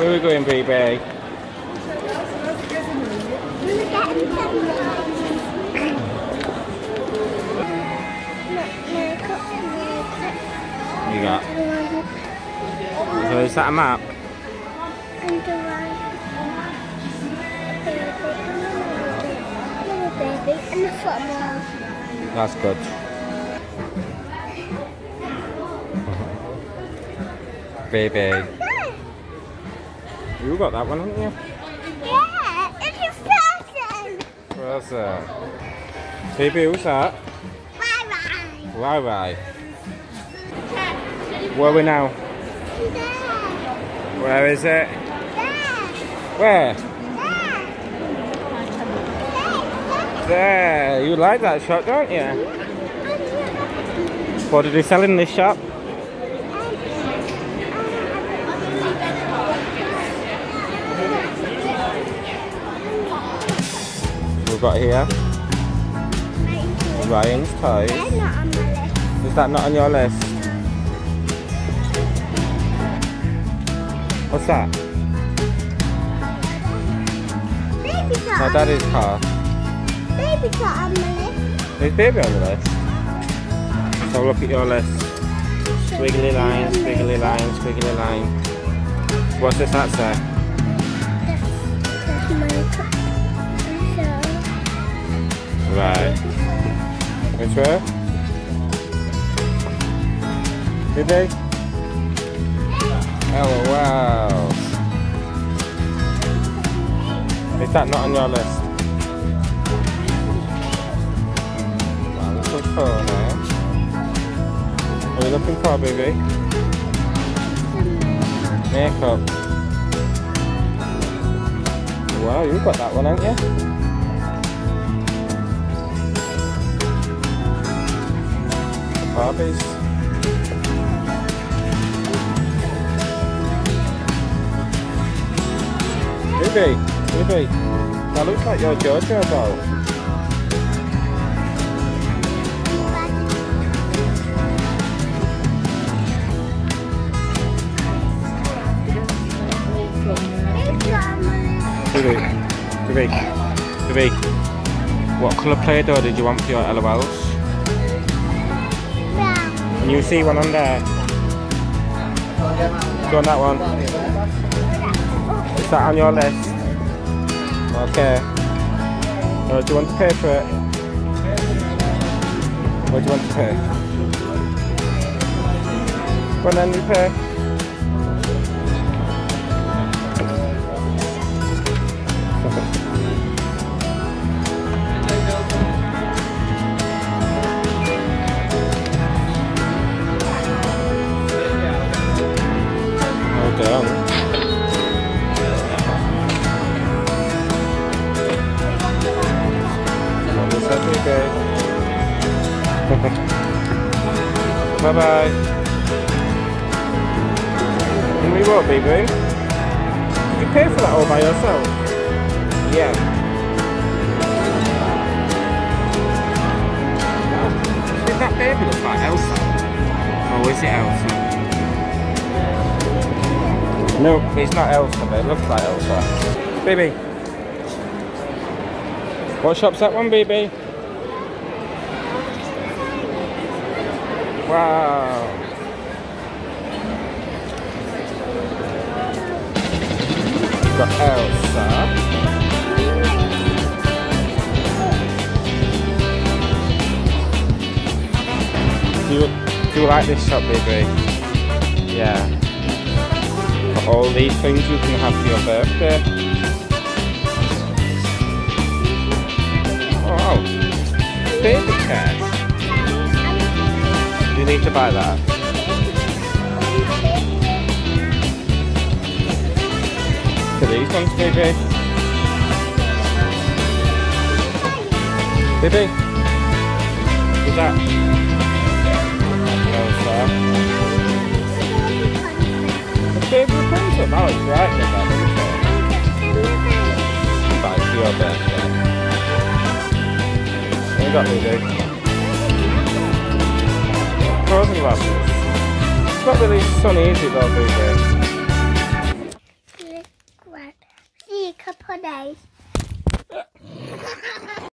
Where are we going, baby? You got? So is that a map? And the football. That's good. Baby. You got that one, haven't you? Yeah, it's a person. Where's that? Baby, who's that? Bye-bye. Bye-bye. Where are we now? There. Where is it? There. Where? There. There. You like that shop, don't you? What did they sell in this shop? We've got here Ryan's toys. Is that not on your list? What's that? Baby car. My daddy's car. Baby car on the list. Is baby on the list? So look at your list. Squiggly line, squiggly line, squiggly line. What's this that say? That's my car. Right. Which way? Did they? Oh wow. Is that not on your list? Wow, this looks fun, eh? What are you looking for, baby? Makeup. Wow, you got that one, haven't you? Barbies. Baby, that looks like your JoJo doll. Baby, what colour Play-Doh did you want for your LOLs? Can you see one on there? Do you want that one? Is that on your list? Okay. Do you want to pay for it? What do you want to pay? Go on then, you pay. Well done. Bye bye. And we what, baby? Did you pay for that all by yourself? Yeah. Did that baby look like Elsa? Or is it Elsa? No, it's not Elsa, but it looks like Elsa. Baby. What shop's that one, baby? Wow. Got Elsa. Do you like this shop, baby? Yeah. Got all these things you can have for your birthday. Oh, baby cares. You need to buy that. Look at these ones, baby. Baby, what's that? Elsa. The favourite pencil? That looks right in that, doesn't it? Buy for your birthday. What you got, baby? Frozen glasses. It's not really sunny, is it though, baby? face.